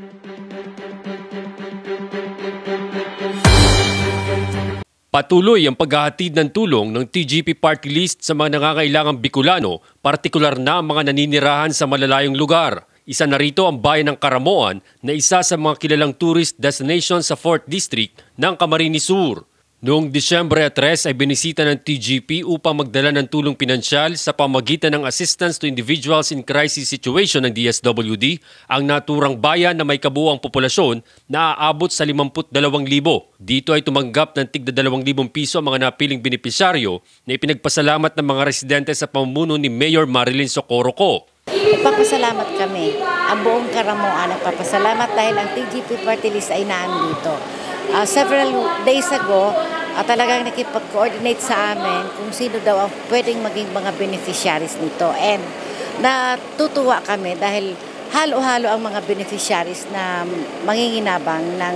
Patuloy ang paghahatid ng tulong ng TGP Party List sa mga nangangailangang Bicolano, partikular na ang mga naninirahan sa malalayong lugar. Isa na rito ang bayan ng Caramoan na isa sa mga kilalang tourist destination sa 4th District ng Camarines Sur. Noong Disyembre 3 ay binisita ng TGP upang magdala ng tulong pinansyal sa pamamagitan ng Assistance to Individuals in Crisis Situation ng DSWD ang naturang bayan na may kabuuang populasyon na aabot sa 52,000. Dito ay tumanggap ng tigda 2,000 piso ang mga napiling benepisyaryo na ipinagpasalamat ng mga residente sa pamumuno ni Mayor Marilyn Socorro. Nagpapasalamat kami. Ang buong Caramoan nagpapasalamat dahil ang TGP Party List ay naandito. Several days ago, talagang nakipag-coordinate sa amin kung sino daw ang pwedeng maging mga beneficiaries nito. And natutuwa kami dahil halo-halo ang mga beneficiaries na manginginabang ng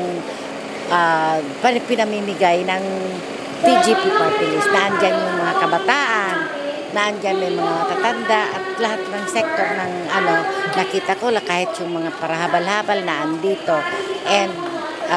pinamimigay ng TGP Party List. Naandyan yung mga kabataan, naandyan may mga matatanda at lahat ng sektor ng nakita ko, kahit yung mga parahabal-habal na andito. And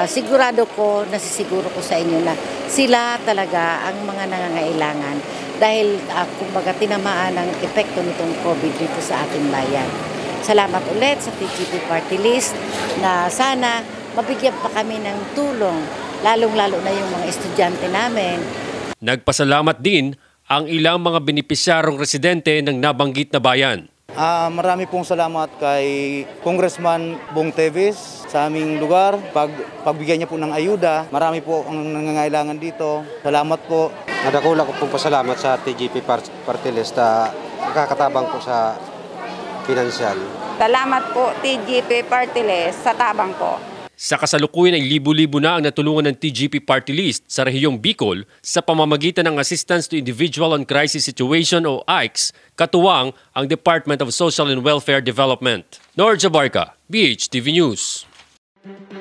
nasisiguro ko sa inyo na sila talaga ang mga nangangailangan dahil kumbaga tinamaan ang epekto nitong COVID dito sa ating bayan. Salamat ulit sa TGP Party List na sana mabigyan pa kami ng tulong, lalong-lalo na yung mga estudyante namin. Nagpasalamat din ang ilang mga benepisyarong residente ng nabanggit na bayan. Marami pong salamat kay Congressman Bong Teves sa aming lugar. Pagbigyan niya po ng ayuda, marami po ang nangangailangan dito. Salamat po. Nadakula ko pong pasalamat sa TGP Party List na nakakatabang po sa pinansyal. Salamat po TGP Party List sa tabang po. Sa kasalukuyan ay libo-libo na ang natulungan ng TGP Party List sa rehiyong Bicol sa pamamagitan ng Assistance to Individual on Crisis Situation o AICS, katuwang ang Department of Social and Welfare Development. Norja Barca, BHTV News.